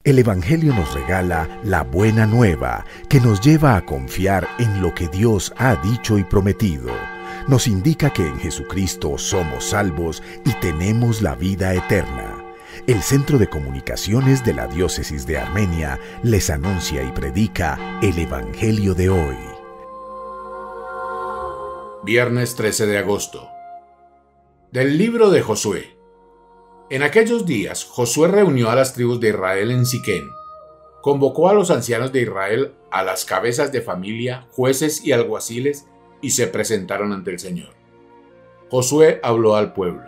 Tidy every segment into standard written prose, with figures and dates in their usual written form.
El Evangelio nos regala la buena nueva que nos lleva a confiar en lo que Dios ha dicho y prometido. Nos indica que en Jesucristo somos salvos y tenemos la vida eterna. El Centro de Comunicaciones de la Diócesis de Armenia les anuncia y predica el Evangelio de hoy. Viernes 13 de agosto. Del libro de Josué. En aquellos días, Josué reunió a las tribus de Israel en Siquem. Convocó a los ancianos de Israel, a las cabezas de familia, jueces y alguaciles, y se presentaron ante el Señor. Josué habló al pueblo.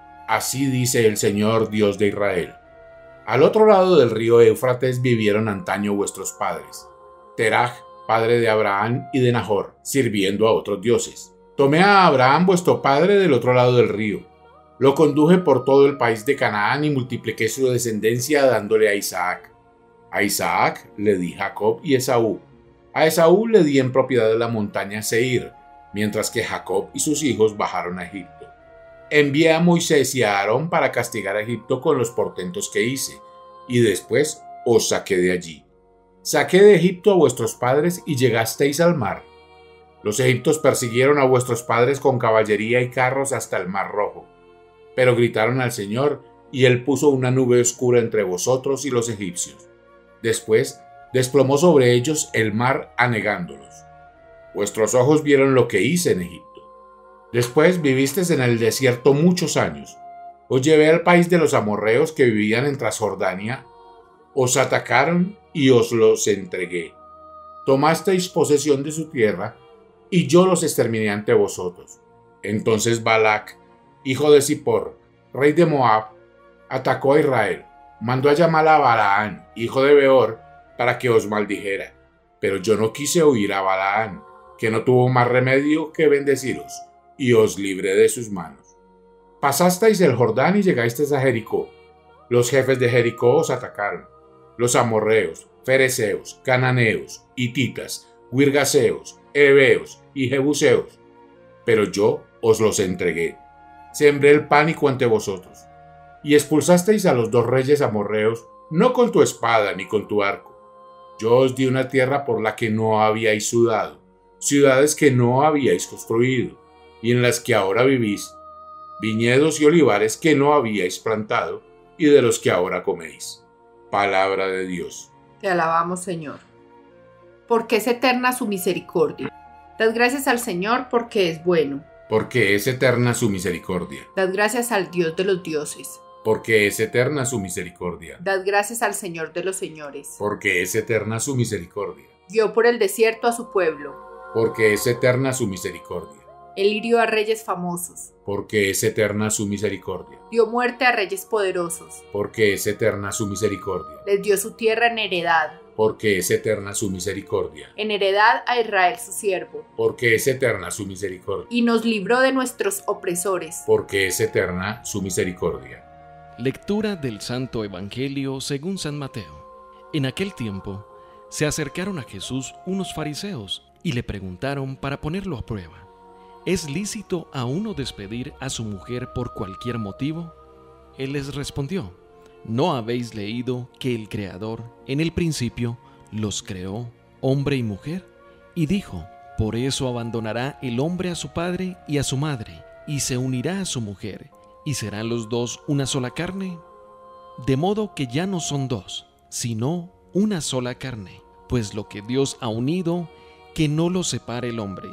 Así dice el Señor, Dios de Israel. Al otro lado del río Éufrates vivieron antaño vuestros padres. Teraj, padre de Abraham y de Nahor, sirviendo a otros dioses. Tomé a Abraham vuestro padre del otro lado del río. Lo conduje por todo el país de Canaán y multipliqué su descendencia dándole a Isaac. A Isaac le di Jacob y Esaú. A Esaú le di en propiedad de la montaña Seir, mientras que Jacob y sus hijos bajaron a Egipto. Envié a Moisés y a Aarón para castigar a Egipto con los portentos que hice, y después os saqué de allí. Saqué de Egipto a vuestros padres y llegasteis al mar. Los egipcios persiguieron a vuestros padres con caballería y carros hasta el mar Rojo. Pero gritaron al Señor, y Él puso una nube oscura entre vosotros y los egipcios. Después desplomó sobre ellos el mar anegándolos. Vuestros ojos vieron lo que hice en Egipto. Después vivisteis en el desierto muchos años. Os llevé al país de los amorreos que vivían en Transjordania. Os atacaron y os los entregué. Tomasteis posesión de su tierra, y yo los exterminé ante vosotros. Entonces Balac, hijo de Zippor, rey de Moab, atacó a Israel. Mandó a llamar a Balaán, hijo de Beor, para que os maldijera. Pero yo no quise oír a Balaán, que no tuvo más remedio que bendeciros, y os libré de sus manos. Pasasteis el Jordán y llegasteis a Jericó. Los jefes de Jericó os atacaron. Los amorreos, fereceos, cananeos, hititas, girgaseos, heveos y jebuseos. Pero yo os los entregué. Sembré el pánico ante vosotros, y expulsasteis a los 2 reyes amorreos, no con tu espada ni con tu arco. Yo os di una tierra por la que no habíais sudado, ciudades que no habíais construido, y en las que ahora vivís, viñedos y olivares que no habíais plantado, y de los que ahora coméis. Palabra de Dios. Te alabamos, Señor. Porque es eterna su misericordia. Dad gracias al Señor porque es bueno. Porque es eterna su misericordia. Dad gracias al Dios de los dioses. Porque es eterna su misericordia. Dad gracias al Señor de los señores. Porque es eterna su misericordia. Guió por el desierto a su pueblo. Porque es eterna su misericordia. Él hirió a reyes famosos. Porque es eterna su misericordia. Dio muerte a reyes poderosos. Porque es eterna su misericordia. Les dio su tierra en heredad. Porque es eterna su misericordia. En heredad a Israel su siervo. Porque es eterna su misericordia. Y nos libró de nuestros opresores. Porque es eterna su misericordia. Lectura del Santo Evangelio según San Mateo. En aquel tiempo se acercaron a Jesús unos fariseos y le preguntaron para ponerlo a prueba: ¿es lícito a uno despedir a su mujer por cualquier motivo? Él les respondió: ¿no habéis leído que el Creador en el principio los creó, hombre y mujer? Y dijo: por eso abandonará el hombre a su padre y a su madre, y se unirá a su mujer, y serán los dos una sola carne. De modo que ya no son dos, sino una sola carne, pues lo que Dios ha unido, que no lo separe el hombre.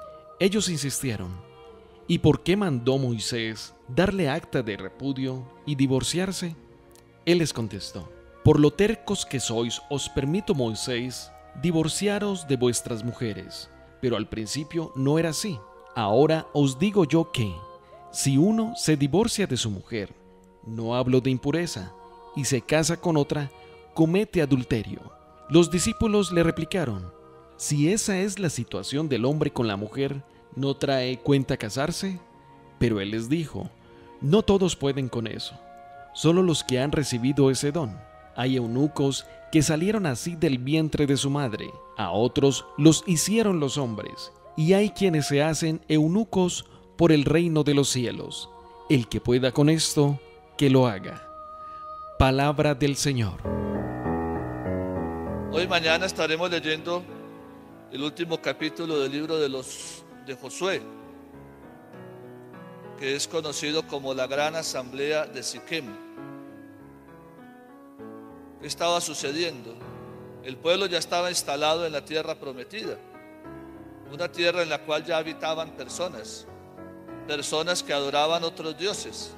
Ellos insistieron: ¿y por qué mandó Moisés darle acta de repudio y divorciarse? Él les contestó: por lo tercos que sois, os permito, Moisés, divorciaros de vuestras mujeres. Pero al principio no era así. Ahora os digo yo que, si uno se divorcia de su mujer, no hablo de impureza, y se casa con otra, comete adulterio. Los discípulos le replicaron: si esa es la situación del hombre con la mujer, ¿no trae cuenta casarse? Pero él les dijo: no todos pueden con eso, solo los que han recibido ese don. Hay eunucos que salieron así del vientre de su madre, a otros los hicieron los hombres, y hay quienes se hacen eunucos por el reino de los cielos. El que pueda con esto, que lo haga. Palabra del Señor. Hoy y mañana estaremos leyendo el último capítulo del libro de Josué, que es conocido como la Gran Asamblea de Siquem. ¿Qué estaba sucediendo? El pueblo ya estaba instalado en la tierra prometida, una tierra en la cual ya habitaban personas que adoraban otros dioses.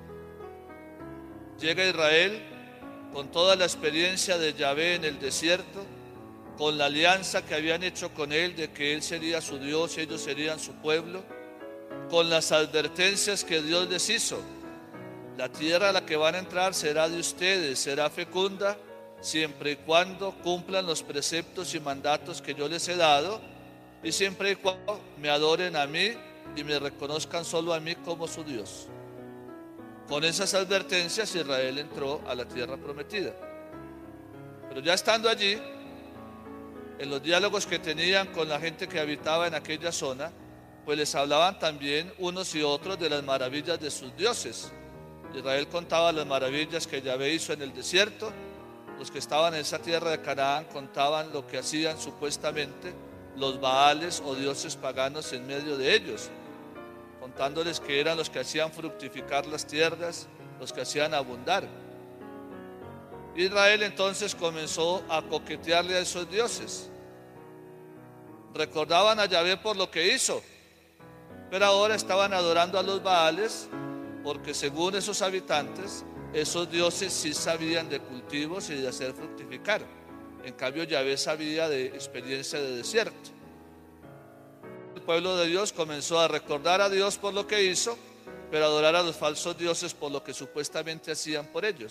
Llega Israel con toda la experiencia de Yahvé en el desierto, con la alianza que habían hecho con él de que él sería su Dios y ellos serían su pueblo, con las advertencias que Dios les hizo. La tierra a la que van a entrar será de ustedes, será fecunda, siempre y cuando cumplan los preceptos y mandatos que yo les he dado, y siempre y cuando me adoren a mí y me reconozcan solo a mí como su Dios. Con esas advertencias Israel entró a la tierra prometida. Pero ya estando allí, en los diálogos que tenían con la gente que habitaba en aquella zona, pues les hablaban también unos y otros de las maravillas de sus dioses. Israel contaba las maravillas que Yahvé hizo en el desierto. Los que estaban en esa tierra de Canaán contaban lo que hacían supuestamente los Baales o dioses paganos en medio de ellos, contándoles que eran los que hacían fructificar las tierras, los que hacían abundar. Israel entonces comenzó a coquetearle a esos dioses. Recordaban a Yahvé por lo que hizo, pero ahora estaban adorando a los Baales, porque según esos habitantes, esos dioses sí sabían de cultivos y de hacer fructificar. En cambio, Yahvé sabía de experiencia de desierto. El pueblo de Dios comenzó a recordar a Dios por lo que hizo, pero a adorar a los falsos dioses por lo que supuestamente hacían por ellos.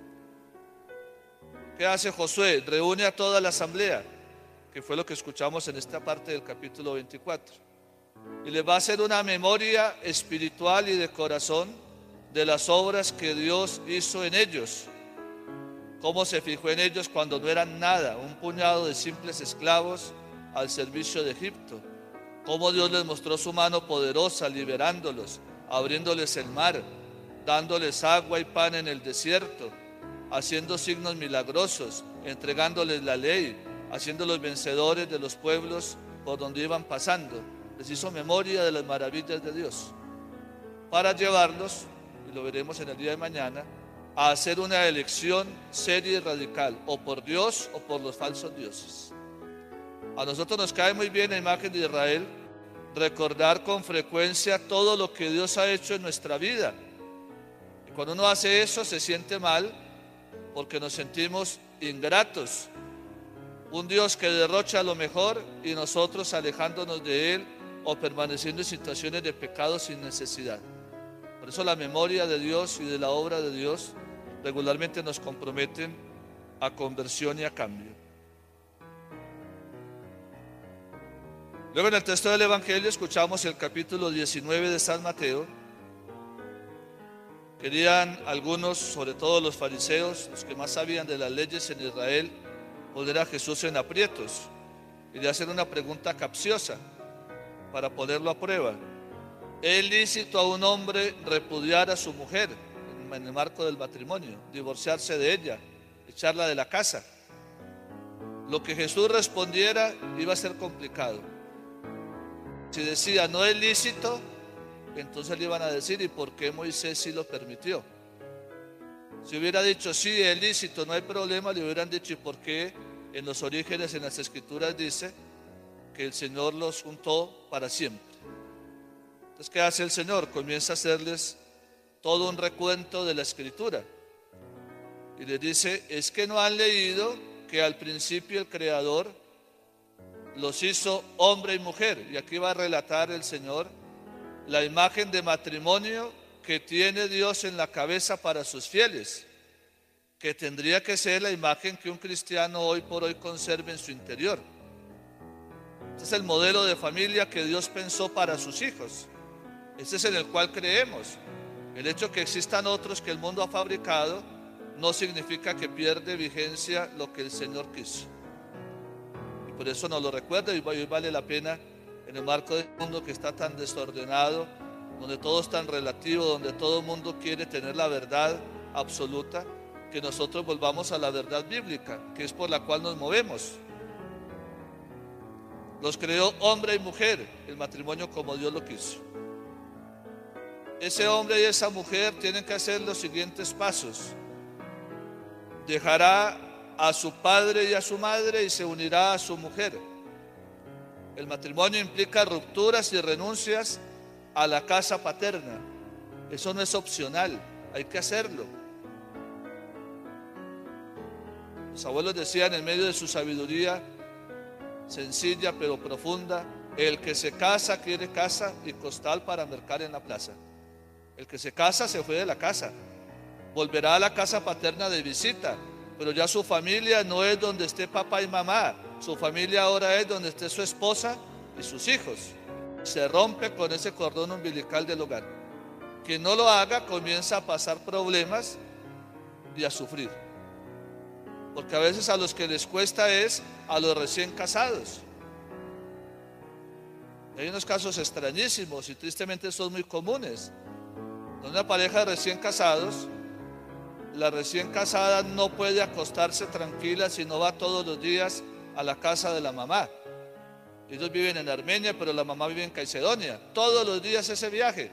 ¿Qué hace Josué? Reúne a toda la asamblea, que fue lo que escuchamos en esta parte del capítulo 24, y les va a hacer una memoria espiritual y de corazón de las obras que Dios hizo en ellos, cómo se fijó en ellos cuando no eran nada, un puñado de simples esclavos al servicio de Egipto, cómo Dios les mostró su mano poderosa liberándolos, abriéndoles el mar, dándoles agua y pan en el desierto, haciendo signos milagrosos, entregándoles la ley, haciéndolos vencedores de los pueblos por donde iban pasando. Les hizo memoria de las maravillas de Dios para llevarlos, y lo veremos en el día de mañana, a hacer una elección seria y radical, o por Dios o por los falsos dioses. A nosotros nos cae muy bien la imagen de Israel recordar con frecuencia todo lo que Dios ha hecho en nuestra vida. Y cuando uno hace eso se siente mal porque nos sentimos ingratos. Un Dios que derrocha lo mejor y nosotros alejándonos de Él o permaneciendo en situaciones de pecado sin necesidad. Por eso la memoria de Dios y de la obra de Dios regularmente nos comprometen a conversión y a cambio. Luego en el texto del Evangelio escuchamos el capítulo 19 de San Mateo. Querían algunos, sobre todo los fariseos, los que más sabían de las leyes en Israel, poner a Jesús en aprietos y le hacen una pregunta capciosa para ponerlo a prueba. ¿Es lícito a un hombre repudiar a su mujer en el marco del matrimonio, divorciarse de ella, echarla de la casa? Lo que Jesús respondiera iba a ser complicado. Si decía no es lícito, entonces le iban a decir ¿y por qué Moisés sí lo permitió? Si hubiera dicho sí es lícito, no hay problema, le hubieran dicho ¿y por qué en los orígenes, en las escrituras dice que el Señor los juntó para siempre? Entonces, ¿qué hace el Señor? Comienza a hacerles todo un recuento de la escritura y les dice, es que no han leído que al principio el Creador los hizo hombre y mujer. Y aquí va a relatar el Señor la imagen de matrimonio que tiene Dios en la cabeza para sus fieles, que tendría que ser la imagen que un cristiano hoy por hoy conserve en su interior. Este es el modelo de familia que Dios pensó para sus hijos. Este es en el cual creemos. El hecho que existan otros que el mundo ha fabricado no significa que pierde vigencia lo que el Señor quiso. Y por eso nos lo recuerda y hoy vale la pena en el marco del mundo que está tan desordenado, donde todo es tan relativo, donde todo el mundo quiere tener la verdad absoluta, que nosotros volvamos a la verdad bíblica, que es por la cual nos movemos. Los creó hombre y mujer, el matrimonio como Dios lo quiso. Ese hombre y esa mujer tienen que hacer los siguientes pasos. Dejará a su padre y a su madre y se unirá a su mujer. El matrimonio implica rupturas y renuncias a la casa paterna. Eso no es opcional, hay que hacerlo. Los abuelos decían en medio de su sabiduría sencilla pero profunda: el que se casa quiere casa y costal para mercar en la plaza. El que se casa se fue de la casa, volverá a la casa paterna de visita, pero ya su familia no es donde esté papá y mamá. Su familia ahora es donde esté su esposa y sus hijos. Se rompe con ese cordón umbilical del hogar. Quien no lo haga comienza a pasar problemas y a sufrir. Porque a veces a los que les cuesta es a los recién casados. Hay unos casos extrañísimos y tristemente son muy comunes. En una pareja de recién casados, la recién casada no puede acostarse tranquila si no va todos los días a la casa de la mamá. Ellos viven en Armenia, pero la mamá vive en Caicedonia. Todos los días ese viaje.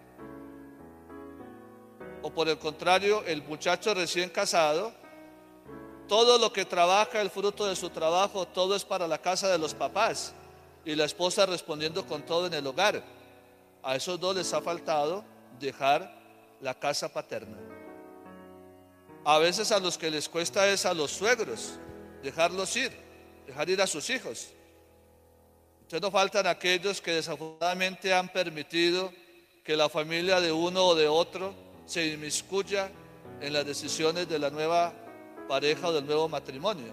O por el contrario, el muchacho recién casado, todo lo que trabaja, el fruto de su trabajo, todo es para la casa de los papás. Y la esposa respondiendo con todo en el hogar. A esos dos les ha faltado dejar la casa paterna. A veces a los que les cuesta es a los suegros dejarlos ir, dejar ir a sus hijos. Entonces no faltan aquellos que desafortunadamente han permitido que la familia de uno o de otro se inmiscuya en las decisiones de la nueva pareja o del nuevo matrimonio.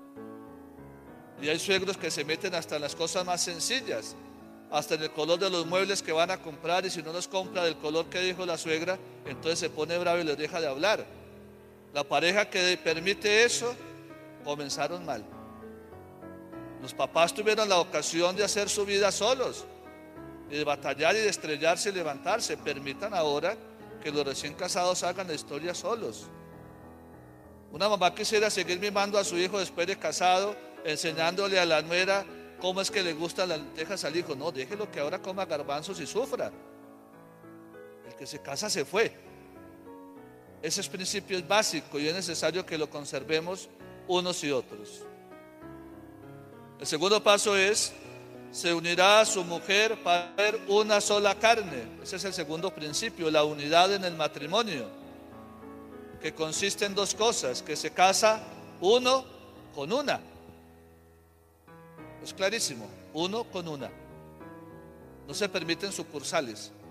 Y hay suegros que se meten hasta en las cosas más sencillas, hasta en el color de los muebles que van a comprar, y si no los compra del color que dijo la suegra, entonces se pone bravo y les deja de hablar. La pareja que permite eso, comenzaron mal. Los papás tuvieron la ocasión de hacer su vida solos, y de batallar y de estrellarse y levantarse. Permitan ahora que los recién casados hagan la historia solos. Una mamá quisiera seguir mimando a su hijo después de casado, enseñándole a la nuera cómo es que le gustan las lentejas al hijo. No, déjelo que ahora coma garbanzos y sufra. El que se casa se fue. Ese principio es básico y es necesario que lo conservemos unos y otros. El segundo paso es: se unirá a su mujer para ser una sola carne. Ese es el segundo principio, la unidad en el matrimonio, que consiste en dos cosas: que se casa uno con una. Es clarísimo, uno con una. No se permiten sucursales.